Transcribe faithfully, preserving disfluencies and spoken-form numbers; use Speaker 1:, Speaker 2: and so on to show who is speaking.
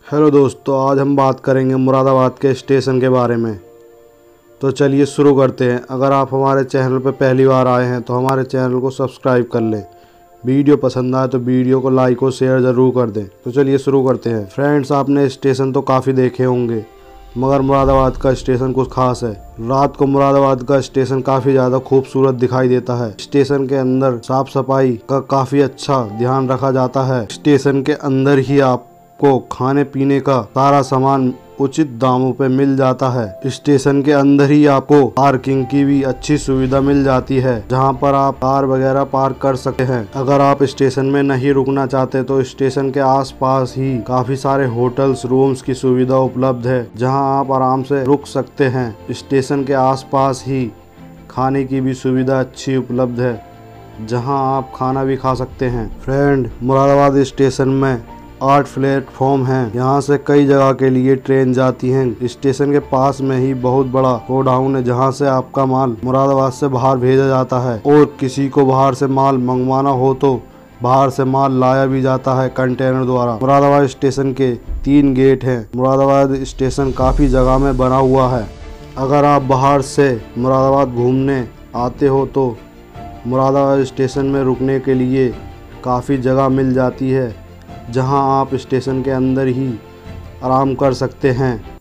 Speaker 1: Hello दोस्तों, आज हम बात करेंगे मुरादाबाद के स्टेशन के बारे में। तो चलिए शुरू करते हैं। अगर आप हमारे चैनल पर पहली बार आए हैं तो हमारे चैनल को सब्सक्राइब कर लें। वीडियो पसंद आए तो वीडियो को लाइक और शेयर ज़रूर कर दें। तो चलिए शुरू करते हैं। फ्रेंड्स, आपने स्टेशन तो काफ़ी देखे होंगे, मगर मुरादाबाद का स्टेशन कुछ खास है। रात को मुरादाबाद का स्टेशन काफ़ी ज़्यादा खूबसूरत दिखाई देता है। स्टेशन के अंदर साफ सफाई का काफ़ी अच्छा ध्यान रखा जाता है। स्टेशन के अंदर ही आपको खाने पीने का सारा सामान उचित दामों पे मिल जाता है। स्टेशन के अंदर ही आपको पार्किंग की भी अच्छी सुविधा मिल जाती है, जहां पर आप कार वगैरह पार्क कर सकते हैं। अगर आप स्टेशन में नहीं रुकना चाहते तो स्टेशन के आसपास ही काफी सारे होटल्स, रूम्स की सुविधा उपलब्ध है, जहां आप आराम से रुक सकते हैं। स्टेशन के आसपास ही खाने की भी सुविधा अच्छी उपलब्ध है, जहां आप खाना भी खा सकते हैं। फ्रेंड, मुरादाबाद स्टेशन में आठ प्लेटफॉर्म हैं। यहाँ से कई जगह के लिए ट्रेन जाती हैं। स्टेशन के पास में ही बहुत बड़ा गोडाउन है, जहाँ से आपका माल मुरादाबाद से बाहर भेजा जाता है, और किसी को बाहर से माल मंगवाना हो तो बाहर से माल लाया भी जाता है कंटेनर द्वारा। मुरादाबाद स्टेशन के तीन गेट हैं। मुरादाबाद स्टेशन काफ़ी जगह में बना हुआ है। अगर आप बाहर से मुरादाबाद घूमने आते हो तो मुरादाबाद स्टेशन में रुकने के लिए काफ़ी जगह मिल जाती है, जहां आप स्टेशन के अंदर ही आराम कर सकते हैं।